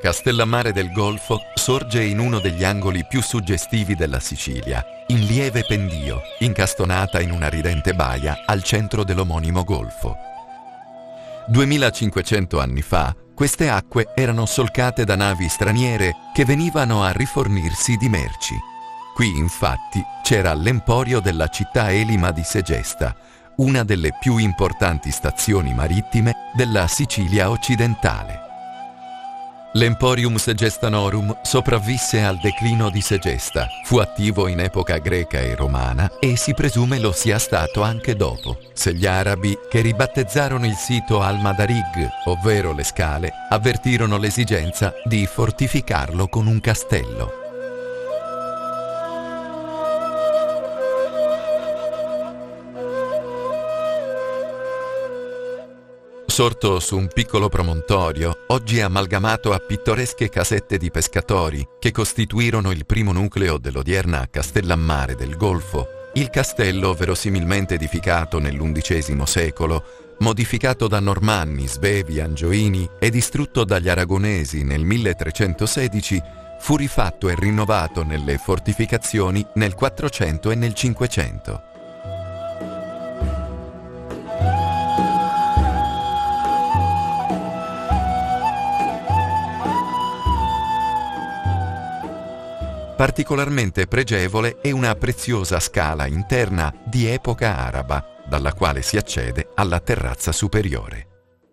Castellammare del Golfo sorge in uno degli angoli più suggestivi della Sicilia, in lieve pendio, incastonata in una ridente baia al centro dell'omonimo golfo. 2500 anni fa, queste acque erano solcate da navi straniere che venivano a rifornirsi di merci. Qui, infatti, c'era l'emporio della città elima di Segesta, una delle più importanti stazioni marittime della Sicilia occidentale. L'Emporium Segestanorum sopravvisse al declino di Segesta, fu attivo in epoca greca e romana e si presume lo sia stato anche dopo, se gli arabi che ribattezzarono il sito al-Madarig, ovvero le scale, avvertirono l'esigenza di fortificarlo con un castello. Sorto su un piccolo promontorio, oggi amalgamato a pittoresche casette di pescatori che costituirono il primo nucleo dell'odierna Castellammare del Golfo, il castello, verosimilmente edificato nell'XI secolo, modificato da Normanni, Svevi, Angioini e distrutto dagli Aragonesi nel 1316, fu rifatto e rinnovato nelle fortificazioni nel 400 e nel 500. Particolarmente pregevole è una preziosa scala interna di epoca araba, dalla quale si accede alla terrazza superiore.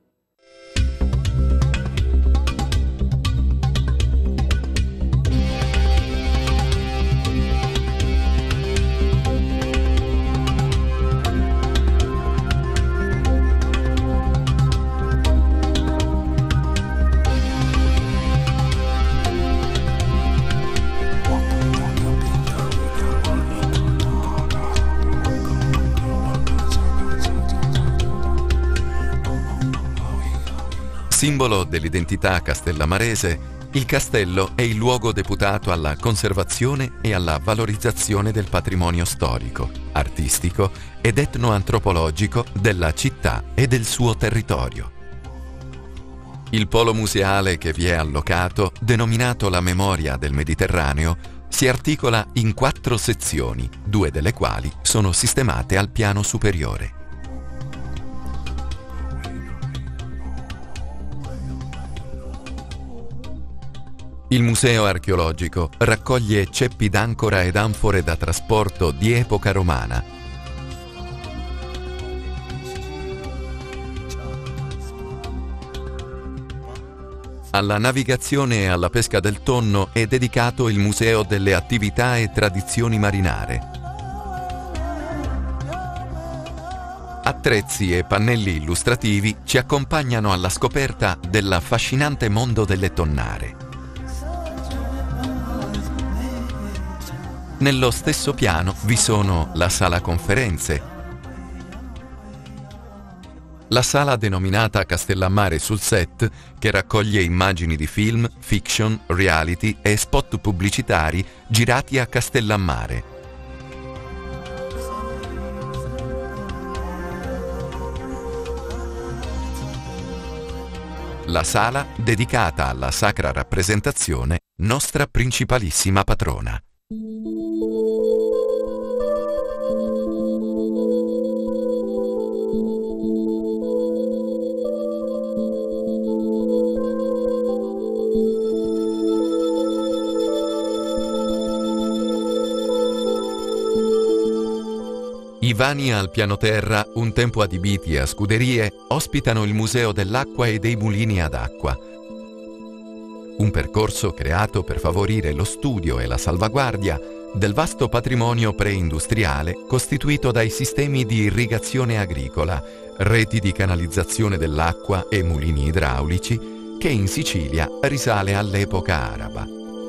Simbolo dell'identità castellamarese, il castello è il luogo deputato alla conservazione e alla valorizzazione del patrimonio storico, artistico ed etnoantropologico della città e del suo territorio. Il polo museale che vi è allocato, denominato la Memoria del Mediterraneo, si articola in 4 sezioni, 2 delle quali sono sistemate al piano superiore. Il museo archeologico raccoglie ceppi d'ancora ed anfore da trasporto di epoca romana. Alla navigazione e alla pesca del tonno è dedicato il Museo delle attività e tradizioni marinare. Attrezzi e pannelli illustrativi ci accompagnano alla scoperta dell'affascinante mondo delle tonnare. Nello stesso piano vi sono la sala conferenze, la sala denominata Castellammare sul set, che raccoglie immagini di film, fiction, reality e spot pubblicitari girati a Castellammare. La sala dedicata alla sacra rappresentazione Nostra Principalissima Patrona. I vani al piano terra, un tempo adibiti a scuderie, ospitano il Museo dell'Acqua e dei Mulini ad Acqua. Un percorso creato per favorire lo studio e la salvaguardia del vasto patrimonio preindustriale costituito dai sistemi di irrigazione agricola, reti di canalizzazione dell'acqua e mulini idraulici, che in Sicilia risale all'epoca araba.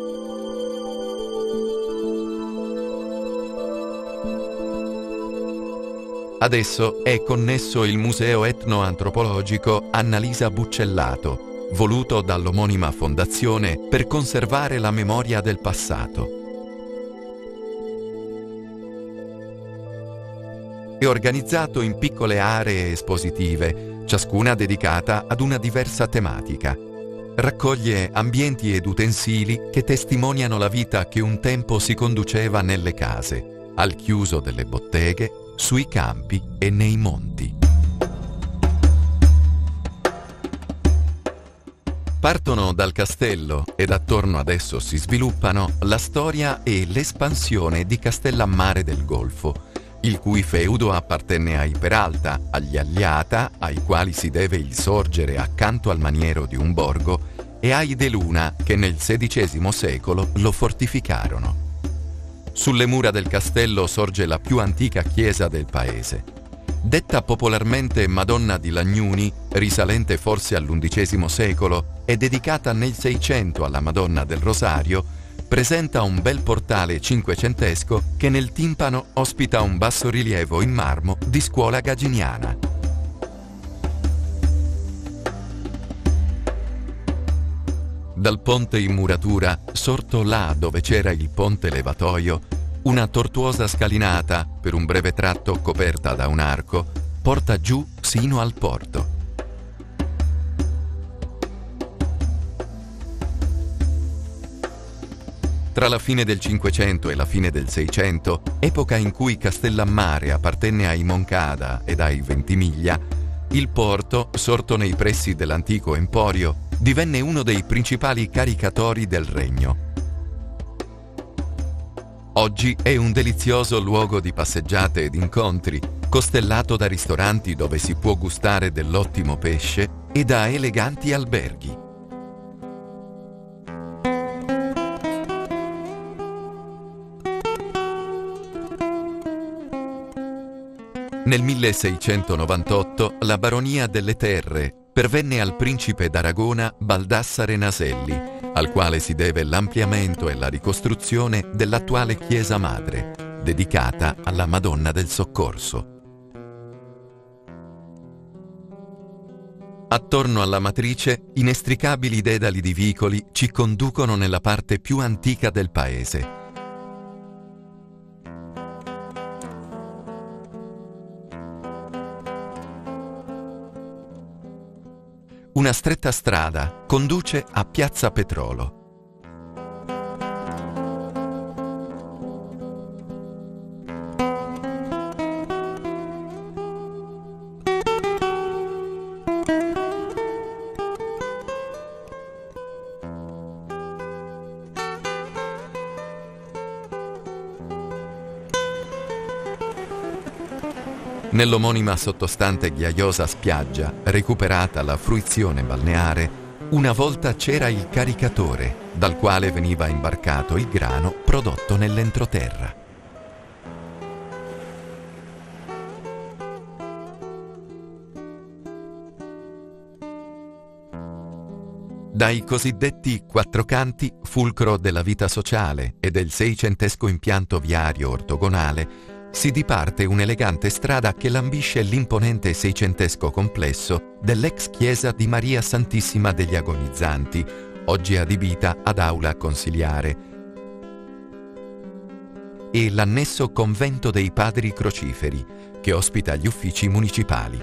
Ad esso è connesso il Museo etnoantropologico Annalisa Buccellato, voluto dall'omonima fondazione per conservare la memoria del passato. È organizzato in piccole aree espositive, ciascuna dedicata ad una diversa tematica. raccoglie ambienti ed utensili che testimoniano la vita che un tempo si conduceva nelle case, al chiuso delle botteghe, sui campi e nei monti. Partono dal castello ed attorno ad esso si sviluppano la storia e l'espansione di Castellammare del Golfo, il cui feudo appartenne ai Peralta, agli Aliata, ai quali si deve il sorgere accanto al maniero di un borgo, e ai De Luna, che nel XVI secolo lo fortificarono. Sulle mura del castello sorge la più antica chiesa del paese. Detta popolarmente Madonna di Lagnuni, risalente forse all'XI secolo e dedicata nel Seicento alla Madonna del Rosario, presenta un bel portale cinquecentesco che nel timpano ospita un bassorilievo in marmo di scuola gaginiana. Dal ponte in muratura, sorto là dove c'era il ponte levatoio, una tortuosa scalinata, per un breve tratto coperta da un arco, porta giù sino al porto. Tra la fine del Cinquecento e la fine del Seicento, epoca in cui Castellammare appartenne ai Moncada ed ai Ventimiglia, il porto, sorto nei pressi dell'antico emporio, divenne uno dei principali caricatori del regno. Oggi è un delizioso luogo di passeggiate ed incontri, costellato da ristoranti dove si può gustare dell'ottimo pesce e da eleganti alberghi. Nel 1698 la baronia delle Terre pervenne al principe d'Aragona Baldassare Naselli, al quale si deve l'ampliamento e la ricostruzione dell'attuale chiesa madre, dedicata alla Madonna del Soccorso. Attorno alla matrice, inestricabili dedali di vicoli ci conducono nella parte più antica del paese. Una stretta strada conduce a Piazza Petrolo. Nell'omonima sottostante ghiaiosa spiaggia, recuperata la fruizione balneare, una volta c'era il caricatore, dal quale veniva imbarcato il grano prodotto nell'entroterra. Dai cosiddetti Quattrocanti, fulcro della vita sociale e del seicentesco impianto viario ortogonale, si diparte un'elegante strada che lambisce l'imponente seicentesco complesso dell'ex chiesa di Maria Santissima degli Agonizzanti, oggi adibita ad aula consiliare, e l'annesso convento dei Padri Crociferi, che ospita gli uffici municipali.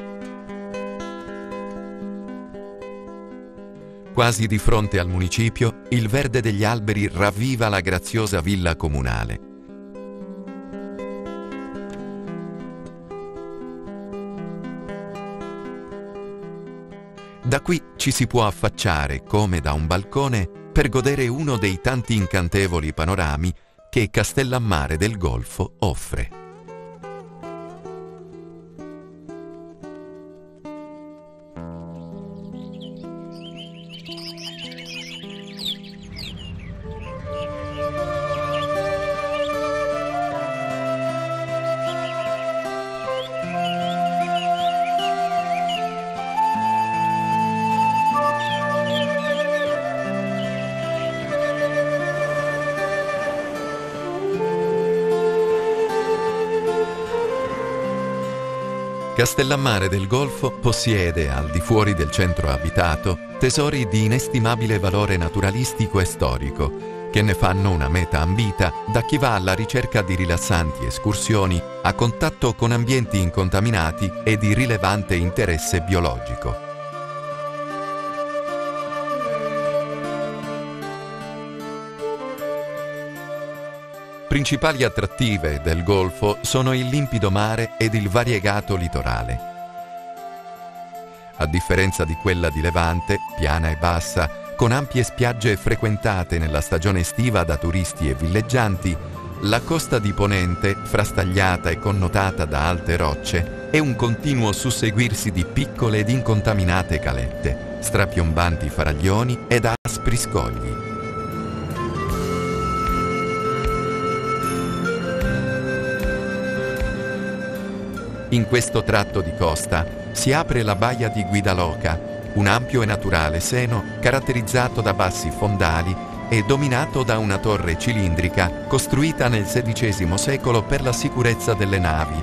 Quasi di fronte al municipio, il verde degli alberi ravviva la graziosa villa comunale. Da qui ci si può affacciare, come da un balcone, per godere uno dei tanti incantevoli panorami che Castellammare del Golfo offre. Castellammare del Golfo possiede, al di fuori del centro abitato, tesori di inestimabile valore naturalistico e storico, che ne fanno una meta ambita da chi va alla ricerca di rilassanti escursioni a contatto con ambienti incontaminati e di rilevante interesse biologico. Principali attrattive del golfo sono il limpido mare ed il variegato litorale. A differenza di quella di Levante, piana e bassa, con ampie spiagge frequentate nella stagione estiva da turisti e villeggianti, la costa di Ponente, frastagliata e connotata da alte rocce, è un continuo susseguirsi di piccole ed incontaminate calette, strapiombanti faraglioni ed aspri scogli. In questo tratto di costa si apre la baia di Guidaloca, un ampio e naturale seno caratterizzato da bassi fondali e dominato da una torre cilindrica costruita nel XVI secolo per la sicurezza delle navi.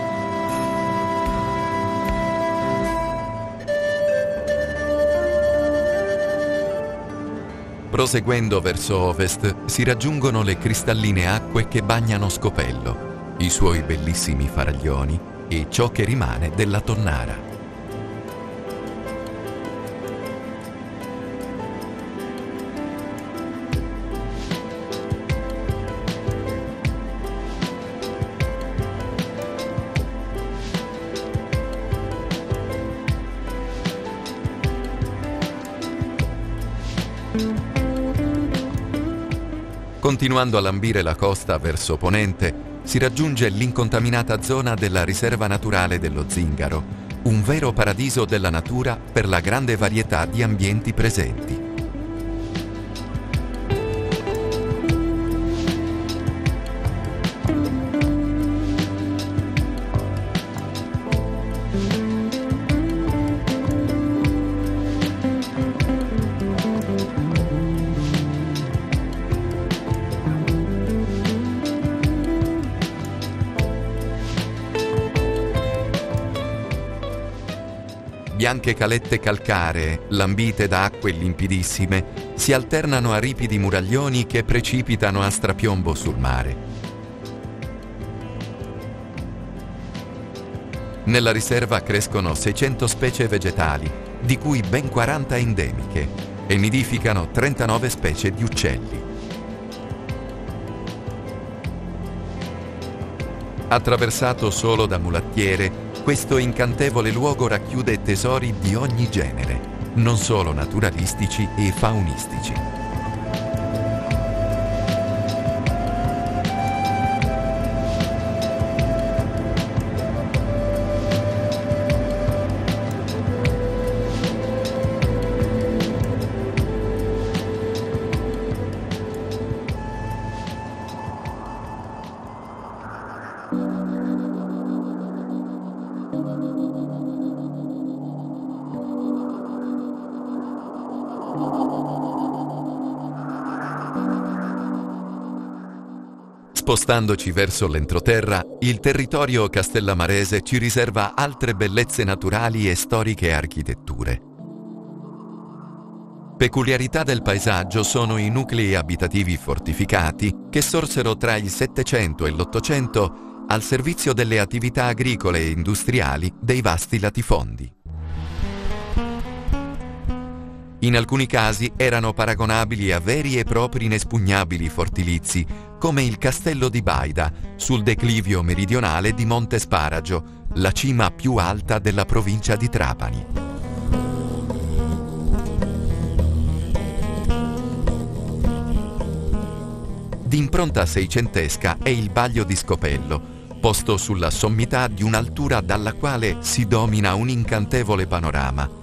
Proseguendo verso ovest si raggiungono le cristalline acque che bagnano Scopello, i suoi bellissimi faraglioni e ciò che rimane della Tonnara. Continuando a lambire la costa verso ponente, si raggiunge l'incontaminata zona della riserva naturale dello Zingaro, un vero paradiso della natura per la grande varietà di ambienti presenti. Bianche calette calcaree, lambite da acque limpidissime, si alternano a ripidi muraglioni che precipitano a strapiombo sul mare. Nella riserva crescono 600 specie vegetali, di cui ben 40 endemiche, e nidificano 39 specie di uccelli. Attraversato solo da mulattiere, questo incantevole luogo racchiude tesori di ogni genere, non solo naturalistici e faunistici. Spostandoci verso l'entroterra, il territorio castellamarese ci riserva altre bellezze naturali e storiche architetture. Peculiarità del paesaggio sono i nuclei abitativi fortificati che sorsero tra il Settecento e l'Ottocento al servizio delle attività agricole e industriali dei vasti latifondi. In alcuni casi erano paragonabili a veri e propri inespugnabili fortilizi, come il castello di Baida, sul declivio meridionale di Monte Sparagio, la cima più alta della provincia di Trapani. D'impronta seicentesca è il Baglio di Scopello, posto sulla sommità di un'altura dalla quale si domina un incantevole panorama.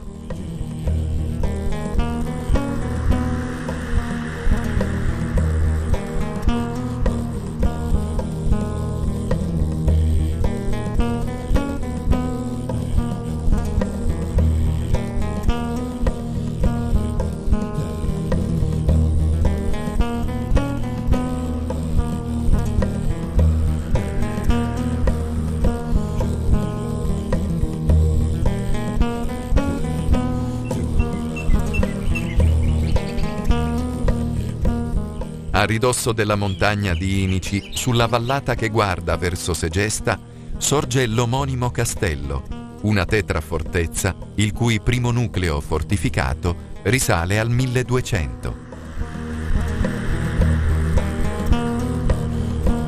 A ridosso della montagna di Inici, sulla vallata che guarda verso Segesta, sorge l'omonimo castello, una tetrafortezza il cui primo nucleo fortificato risale al 1200.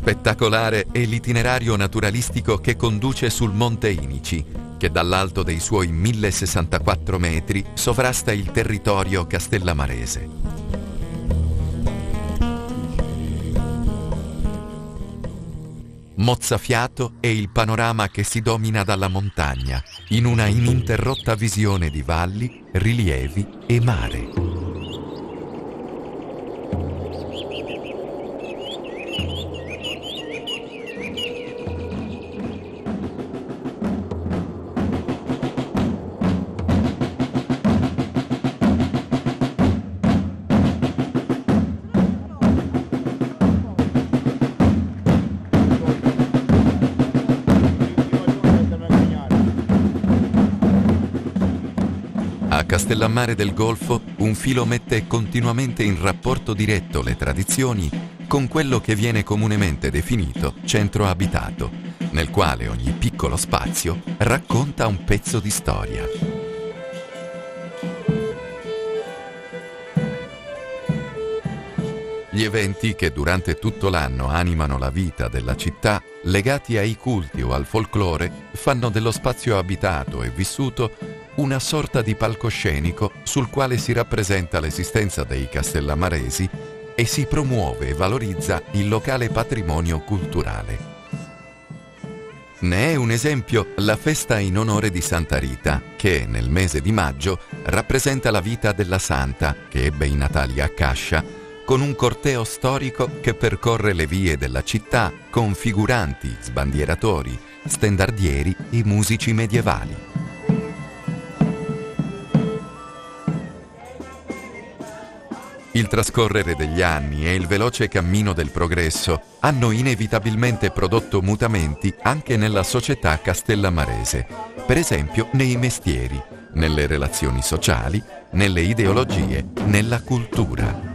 Spettacolare è l'itinerario naturalistico che conduce sul Monte Inici, che dall'alto dei suoi 1064 metri sovrasta il territorio castellamarese. Mozzafiato è il panorama che si domina dalla montagna, in una ininterrotta visione di valli, rilievi e mare. A Castellammare del Golfo un filo mette continuamente in rapporto diretto le tradizioni con quello che viene comunemente definito centro abitato, nel quale ogni piccolo spazio racconta un pezzo di storia. Gli eventi che durante tutto l'anno animano la vita della città, legati ai culti o al folklore, fanno dello spazio abitato e vissuto una sorta di palcoscenico sul quale si rappresenta l'esistenza dei castellamaresi e si promuove e valorizza il locale patrimonio culturale. Ne è un esempio la festa in onore di Santa Rita, che nel mese di maggio rappresenta la vita della santa, che ebbe i natali a Cascia, con un corteo storico che percorre le vie della città con figuranti, sbandieratori, stendardieri e musici medievali. Il trascorrere degli anni e il veloce cammino del progresso hanno inevitabilmente prodotto mutamenti anche nella società castellamarese, per esempio nei mestieri, nelle relazioni sociali, nelle ideologie, nella cultura.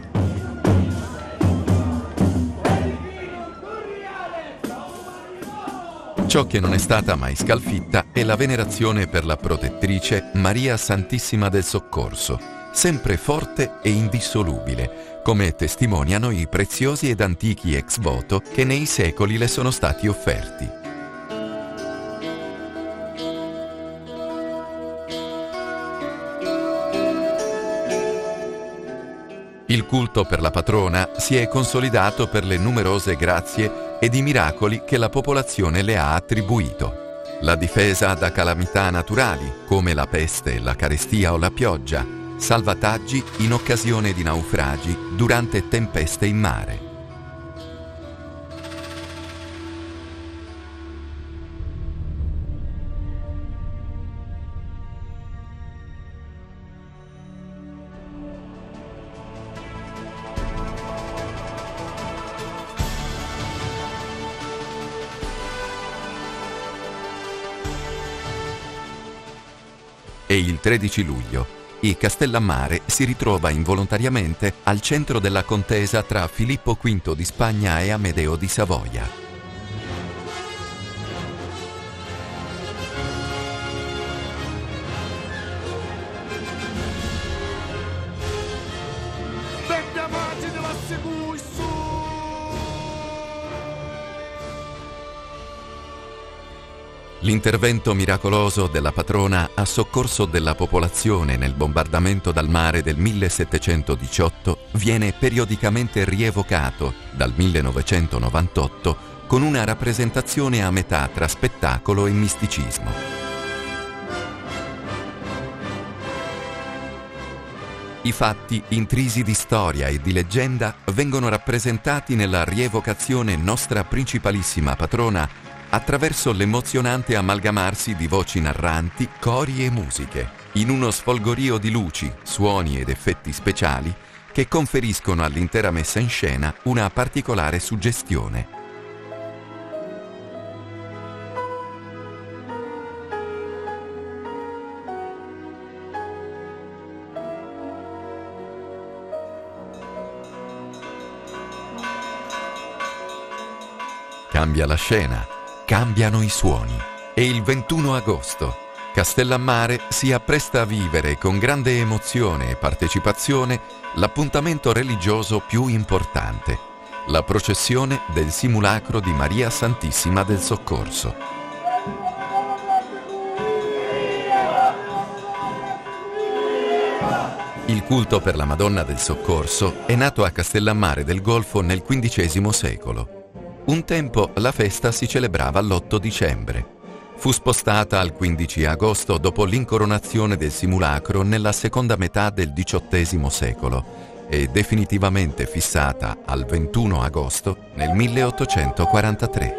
Ciò che non è stata mai scalfitta è la venerazione per la protettrice Maria Santissima del Soccorso, sempre forte e indissolubile, come testimoniano i preziosi ed antichi ex voto che nei secoli le sono stati offerti. Il culto per la patrona si è consolidato per le numerose grazie ed i miracoli che la popolazione le ha attribuito. La difesa da calamità naturali, come la peste, la carestia o la pioggia, salvataggi in occasione di naufragi durante tempeste in mare. E il 13 luglio e Castellammare si ritrova involontariamente al centro della contesa tra Filippo V di Spagna e Amedeo di Savoia. L'intervento miracoloso della patrona a soccorso della popolazione nel bombardamento dal mare del 1718 viene periodicamente rievocato dal 1998 con una rappresentazione a metà tra spettacolo e misticismo. I fatti, intrisi di storia e di leggenda, vengono rappresentati nella rievocazione Nostra Principalissima Patrona attraverso l'emozionante amalgamarsi di voci narranti, cori e musiche, in uno sfolgorio di luci, suoni ed effetti speciali che conferiscono all'intera messa in scena una particolare suggestione. Cambia la scena. Cambiano i suoni e il 21 agosto Castellammare si appresta a vivere con grande emozione e partecipazione l'appuntamento religioso più importante, la processione del simulacro di Maria Santissima del Soccorso. Il culto per la Madonna del Soccorso è nato a Castellammare del Golfo nel XV secolo. Un tempo la festa si celebrava l'8 dicembre. Fu spostata al 15 agosto dopo l'incoronazione del simulacro nella seconda metà del XVIII secolo e definitivamente fissata al 21 agosto nel 1843.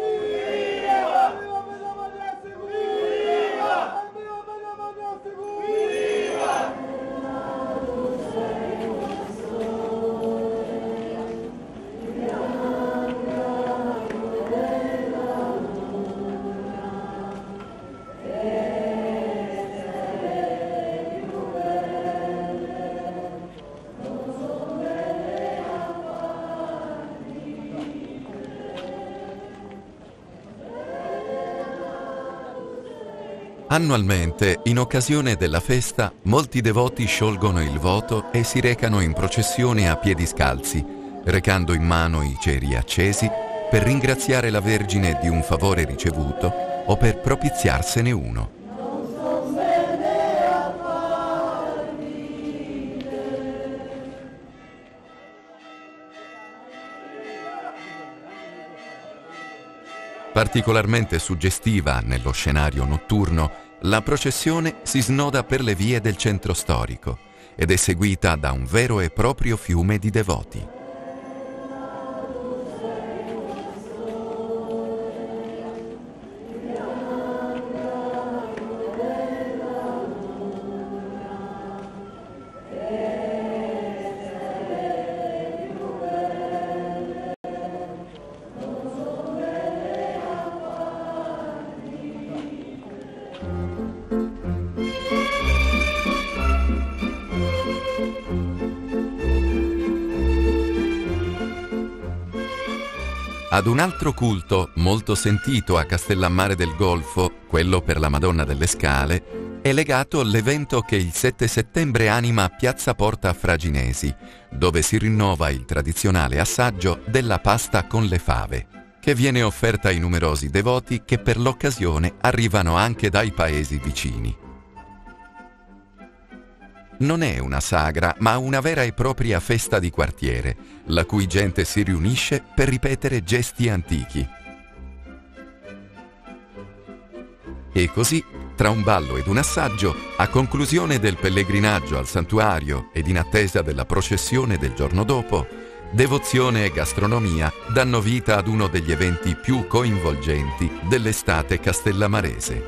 Annualmente, in occasione della festa, molti devoti sciolgono il voto e si recano in processione a piedi scalzi, recando in mano i ceri accesi per ringraziare la Vergine di un favore ricevuto o per propiziarsene uno. Particolarmente suggestiva nello scenario notturno, la processione si snoda per le vie del centro storico ed è seguita da un vero e proprio fiume di devoti. Ad un altro culto molto sentito a Castellammare del Golfo, quello per la Madonna delle Scale, è legato l'evento che il 7 settembre anima Piazza Porta Fraginesi, dove si rinnova il tradizionale assaggio della pasta con le fave, che viene offerta ai numerosi devoti che per l'occasione arrivano anche dai paesi vicini. Non è una sagra, ma una vera e propria festa di quartiere, la cui gente si riunisce per ripetere gesti antichi. E così, tra un ballo ed un assaggio, a conclusione del pellegrinaggio al santuario ed in attesa della processione del giorno dopo, devozione e gastronomia danno vita ad uno degli eventi più coinvolgenti dell'estate castellamarese.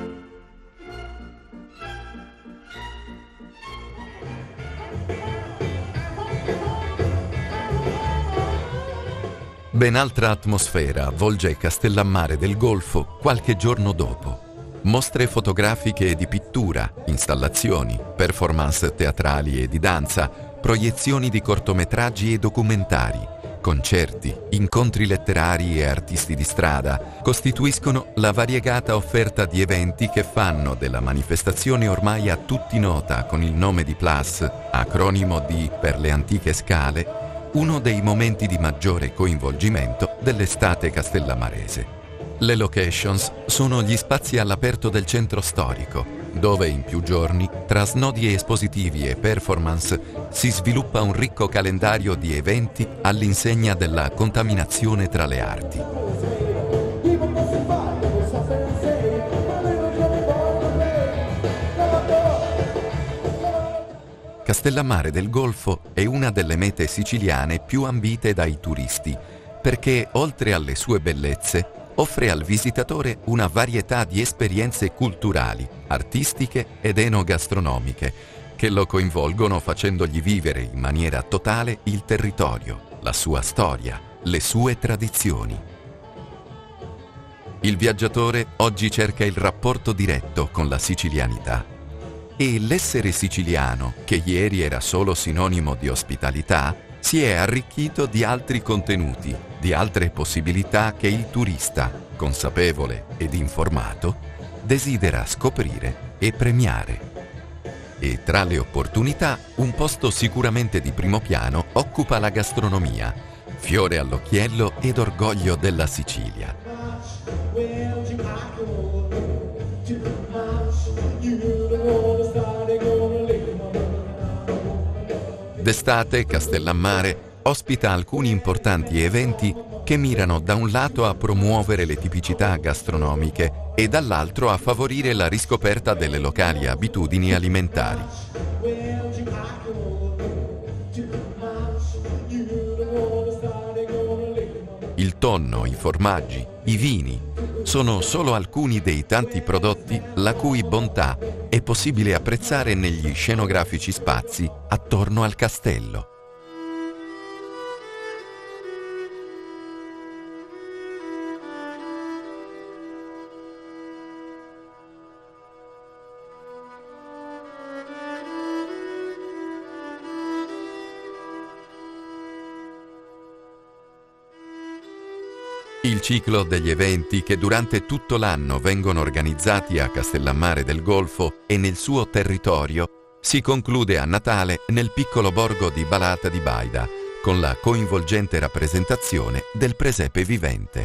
Ben altra atmosfera avvolge Castellammare del Golfo qualche giorno dopo. Mostre fotografiche e di pittura, installazioni, performance teatrali e di danza, proiezioni di cortometraggi e documentari, concerti, incontri letterari e artisti di strada costituiscono la variegata offerta di eventi che fanno della manifestazione ormai a tutti nota con il nome di Plas, acronimo di Per le Antiche Scale, uno dei momenti di maggiore coinvolgimento dell'estate castellamarese. Le locations sono gli spazi all'aperto del centro storico, dove in più giorni, tra snodi espositivi e performance, si sviluppa un ricco calendario di eventi all'insegna della contaminazione tra le arti. Castellammare del Golfo è una delle mete siciliane più ambite dai turisti, perché oltre alle sue bellezze offre al visitatore una varietà di esperienze culturali, artistiche ed enogastronomiche che lo coinvolgono facendogli vivere in maniera totale il territorio, la sua storia, le sue tradizioni. Il viaggiatore oggi cerca il rapporto diretto con la sicilianità. E l'essere siciliano, che ieri era solo sinonimo di ospitalità, si è arricchito di altri contenuti, di altre possibilità che il turista, consapevole ed informato, desidera scoprire e premiare. E tra le opportunità, un posto sicuramente di primo piano occupa la gastronomia, fiore all'occhiello ed orgoglio della Sicilia. D'estate Castellammare ospita alcuni importanti eventi che mirano da un lato a promuovere le tipicità gastronomiche e dall'altro a favorire la riscoperta delle locali abitudini alimentari. Il tonno, i formaggi, i vini sono solo alcuni dei tanti prodotti la cui bontà è possibile apprezzare negli scenografici spazi attorno al castello. Il ciclo degli eventi che durante tutto l'anno vengono organizzati a Castellammare del Golfo e nel suo territorio si conclude a Natale nel piccolo borgo di Balata di Baida, con la coinvolgente rappresentazione del presepe vivente.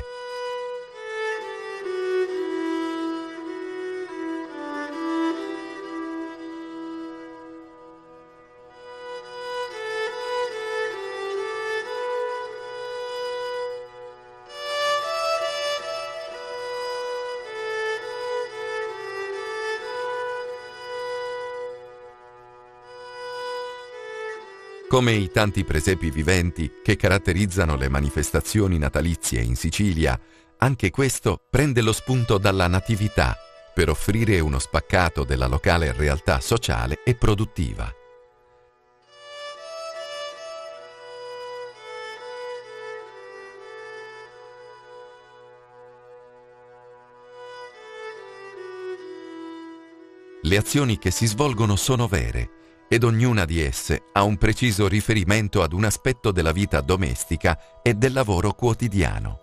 Come i tanti presepi viventi che caratterizzano le manifestazioni natalizie in Sicilia, anche questo prende lo spunto dalla natività per offrire uno spaccato della locale realtà sociale e produttiva. Le azioni che si svolgono sono vere, ed ognuna di esse ha un preciso riferimento ad un aspetto della vita domestica e del lavoro quotidiano.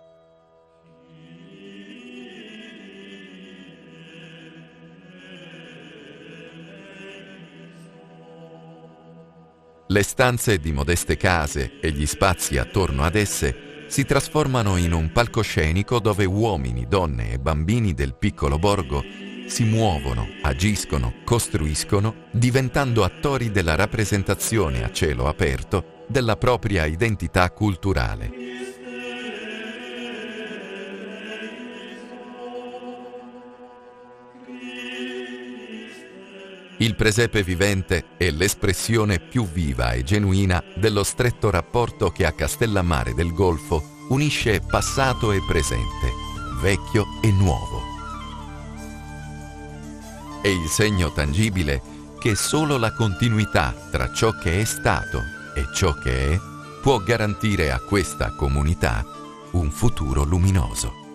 Le stanze di modeste case e gli spazi attorno ad esse si trasformano in un palcoscenico dove uomini, donne e bambini del piccolo borgo si muovono, agiscono, costruiscono, diventando attori della rappresentazione a cielo aperto della propria identità culturale. Il presepe vivente è l'espressione più viva e genuina dello stretto rapporto che a Castellammare del Golfo unisce passato e presente, vecchio e nuovo. È il segno tangibile che solo la continuità tra ciò che è stato e ciò che è può garantire a questa comunità un futuro luminoso.